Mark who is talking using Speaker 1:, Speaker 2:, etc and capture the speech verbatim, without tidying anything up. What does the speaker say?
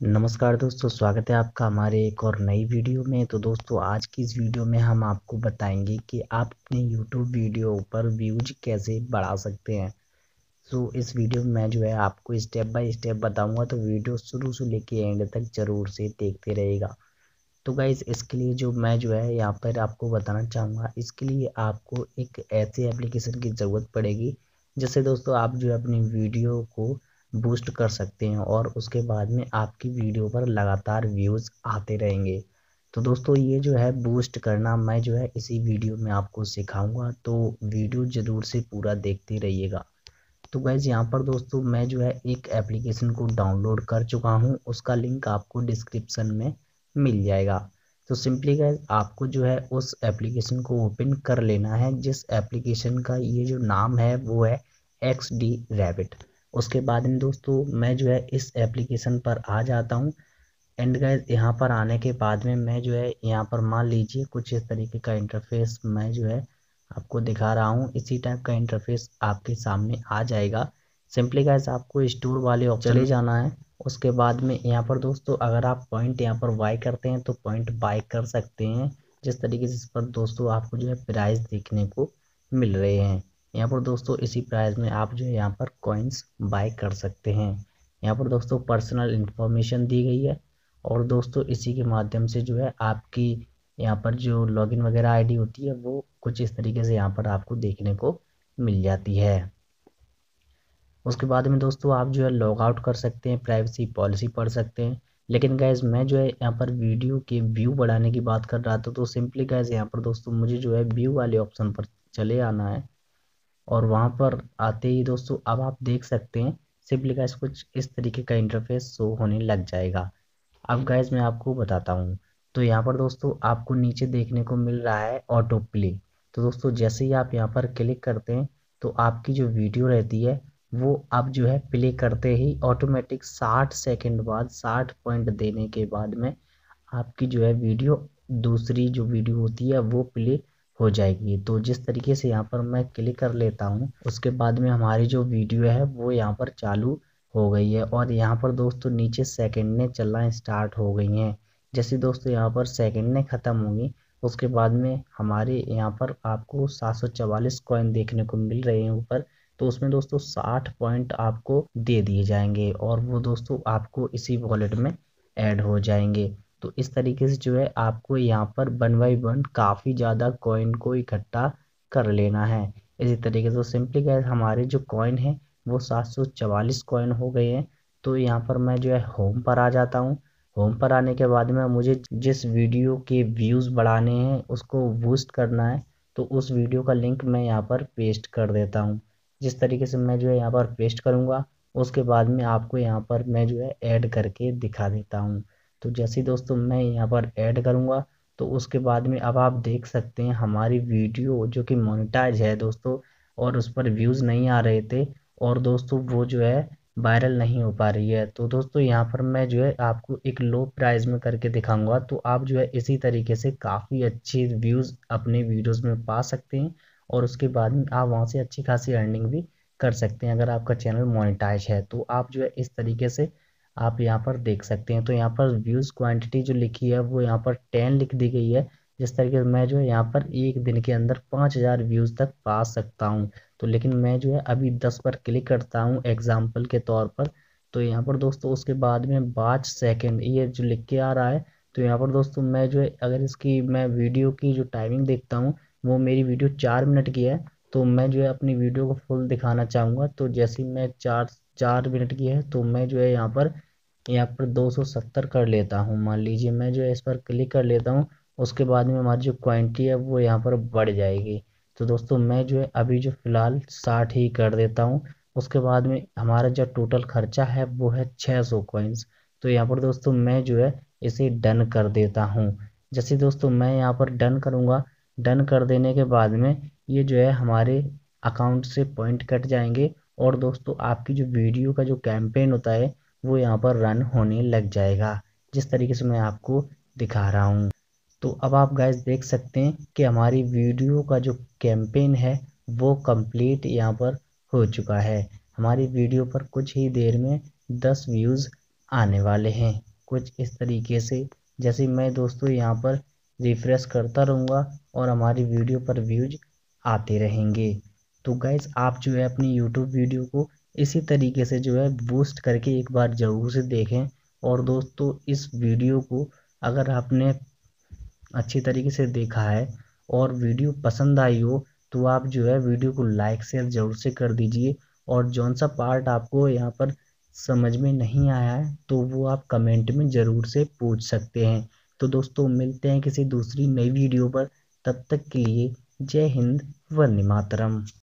Speaker 1: नमस्कार दोस्तों, स्वागत है आपका हमारे एक और नई वीडियो में। तो दोस्तों आज की इस वीडियो में हम आपको बताएंगे कि आप अपने यूट्यूब वीडियो पर व्यूज कैसे बढ़ा सकते हैं। तो इस वीडियो में मैं जो है आपको स्टेप बाय स्टेप बताऊंगा, तो वीडियो शुरू से लेके एंड तक जरूर से देखते रहेगा। तो गाइज इसके लिए जो मैं जो है यहाँ पर आपको बताना चाहूँगा, इसके लिए आपको एक ऐसे एप्लीकेशन की ज़रूरत पड़ेगी जिससे दोस्तों आप जो है अपनी वीडियो को बूस्ट कर सकते हैं और उसके बाद में आपकी वीडियो पर लगातार व्यूज़ आते रहेंगे। तो दोस्तों ये जो है बूस्ट करना मैं जो है इसी वीडियो में आपको सिखाऊंगा, तो वीडियो ज़रूर से पूरा देखते रहिएगा। तो गाइज यहाँ पर दोस्तों मैं जो है एक एप्लीकेशन को डाउनलोड कर चुका हूँ, उसका लिंक आपको डिस्क्रिप्शन में मिल जाएगा। तो सिंपली गाइज आपको जो है उस एप्लीकेशन को ओपन कर लेना है, जिस एप्लीकेशन का ये जो नाम है वो है एक्स डी रैबिट। उसके बाद में दोस्तों मैं जो है इस एप्लीकेशन पर आ जाता हूँ। एंड गाइज यहाँ पर आने के बाद में मैं जो है यहाँ पर मान लीजिए कुछ इस तरीके का इंटरफेस मैं जो है आपको दिखा रहा हूँ। इसी टाइप का इंटरफेस आपके सामने आ जाएगा। सिंपली गाइस आपको स्टोर वाले ऑप्शन चले जाना है। उसके बाद में यहाँ पर दोस्तों अगर आप पॉइंट यहाँ पर बाय करते हैं तो पॉइंट बाय कर सकते हैं। जिस तरीके से इस पर दोस्तों आपको जो है प्राइस देखने को मिल रहे हैं, यहाँ पर दोस्तों इसी प्राइस में आप जो है यहाँ पर कॉइन्स बाय कर सकते हैं। यहाँ पर दोस्तों पर्सनल इंफॉर्मेशन दी गई है और दोस्तों इसी के माध्यम से जो है आपकी यहाँ पर जो लॉगिन वगैरह आईडी होती है वो कुछ इस तरीके से यहाँ पर आपको देखने को मिल जाती है। उसके बाद में दोस्तों आप जो है लॉग आउट कर सकते हैं, प्राइवेसी पॉलिसी पढ़ सकते हैं। लेकिन गैस मैं जो है यहाँ पर वीडियो के व्यू बढ़ाने की बात कर रहा था, तो सिंपली गैस यहाँ पर दोस्तों मुझे जो है व्यू वाले ऑप्शन पर चले आना है और वहाँ पर आते ही दोस्तों अब आप देख सकते हैं सिंपली गैस कुछ इस तरीके का इंटरफेस शो होने लग जाएगा। अब गाइज मैं आपको बताता हूँ। तो यहाँ पर दोस्तों आपको नीचे देखने को मिल रहा है ऑटो प्ले। तो दोस्तों जैसे ही आप यहाँ पर क्लिक करते हैं तो आपकी जो वीडियो रहती है वो अब जो है प्ले करते ही ऑटोमेटिक साठ सेकंड बाद साठ पॉइंट देने के बाद में आपकी जो है वीडियो दूसरी जो वीडियो होती है वो प्ले हो जाएगी। तो जिस तरीके से यहाँ पर मैं क्लिक कर लेता हूँ उसके बाद में हमारी जो वीडियो है वो यहाँ पर चालू हो गई है और यहाँ पर दोस्तों नीचे सेकंडें चलना स्टार्ट हो गई हैं। जैसे दोस्तों यहाँ पर सेकंडें ख़त्म होंगी उसके बाद में हमारे यहाँ पर आपको सात सौ चवालीस कॉइन देखने को मिल रहे हैं ऊपर। तो उसमें दोस्तों साठ पॉइंट आपको दे दिए जाएंगे और वो दोस्तों आपको इसी वॉलेट में ऐड हो जाएंगे। तो इस तरीके से जो है आपको यहाँ पर वन बाई वन काफ़ी ज़्यादा कॉइन को इकट्ठा कर लेना है। इसी तरीके से सिंपली गैस हमारे जो कॉइन है वो सात सौ चवालीस कॉइन हो गए हैं। तो यहाँ पर मैं जो है होम पर आ जाता हूँ। होम पर आने के बाद में मुझे जिस वीडियो के व्यूज़ बढ़ाने हैं उसको बूस्ट करना है, तो उस वीडियो का लिंक मैं यहाँ पर पेस्ट कर देता हूँ। जिस तरीके से मैं जो है यहाँ पर पेस्ट करूँगा उसके बाद में आपको यहाँ पर मैं जो है ऐड करके दिखा देता हूँ। तो जैसे ही दोस्तों मैं यहाँ पर ऐड करूँगा तो उसके बाद में अब आप देख सकते हैं हमारी वीडियो जो कि मोनेटाइज है दोस्तों और उस पर व्यूज़ नहीं आ रहे थे और दोस्तों वो जो है वायरल नहीं हो पा रही है। तो दोस्तों यहाँ पर मैं जो है आपको एक लो प्राइस में करके दिखाऊंगा, तो आप जो है इसी तरीके से काफ़ी अच्छी व्यूज़ अपने वीडियोस में पा सकते हैं और उसके बाद में आप वहाँ से अच्छी खासी अर्निंग भी कर सकते हैं। अगर आपका चैनल मोनेटाइज है तो आप जो है इस तरीके से आप यहाँ पर देख सकते हैं। तो यहाँ पर व्यूज़ क्वांटिटी जो लिखी है वो यहाँ पर टेन लिख दी गई है। जिस तरीके से मैं जो है यहाँ पर एक दिन के अंदर पाँच हज़ार व्यूज़ तक पा सकता हूँ। तो लेकिन मैं जो है अभी दस पर क्लिक करता हूँ एग्जाम्पल के तौर पर। तो यहाँ पर दोस्तों उसके बाद में पाँच सेकंड ये जो लिख के आ रहा है। तो यहाँ पर दोस्तों मैं जो है अगर इसकी मैं वीडियो की जो टाइमिंग देखता हूँ वो मेरी वीडियो चार मिनट की है। तो मैं जो है अपनी वीडियो को फुल दिखाना चाहूँगा, तो जैसे ही मैं चार चार मिनट की है तो मैं जो है यहाँ पर यहाँ पर दो सौ सत्तर कर लेता हूँ। मान लीजिए मैं जो है इस पर क्लिक कर लेता हूँ उसके बाद में हमारी जो क्वांटिटी है वो यहाँ पर बढ़ जाएगी। तो दोस्तों मैं जो है अभी जो फ़िलहाल साठ ही कर देता हूँ। उसके बाद में हमारा जो टोटल खर्चा है वो है छः सौ कॉइन्स। तो यहाँ पर दोस्तों मैं जो है इसे डन कर देता हूँ। जैसे दोस्तों मैं यहाँ पर डन करूँगा, डन कर देने के बाद में ये जो है हमारे अकाउंट से पॉइंट कट जाएंगे और दोस्तों आपकी जो वीडियो का जो कैंपेन होता है वो यहाँ पर रन होने लग जाएगा, जिस तरीके से मैं आपको दिखा रहा हूँ। तो अब आप गाइस देख सकते हैं कि हमारी वीडियो का जो कैंपेन है वो कंप्लीट यहाँ पर हो चुका है। हमारी वीडियो पर कुछ ही देर में दस व्यूज़ आने वाले हैं। कुछ इस तरीके से। जैसे मैं दोस्तों यहाँ पर रिफ्रेश करता रहूँगा और हमारी वीडियो पर व्यूज आते रहेंगे। तो गाइस आप जो है अपनी यूट्यूब वीडियो को इसी तरीके से जो है बूस्ट करके एक बार ज़रूर से देखें। और दोस्तों इस वीडियो को अगर आपने अच्छी तरीके से देखा है और वीडियो पसंद आई हो तो आप जो है वीडियो को लाइक शेयर ज़रूर से कर दीजिए। और जौन सा पार्ट आपको यहाँ पर समझ में नहीं आया है तो वो आप कमेंट में ज़रूर से पूछ सकते हैं। तो दोस्तों मिलते हैं किसी दूसरी नई वीडियो पर, तब तक के लिए जय हिंद वंदे मातरम।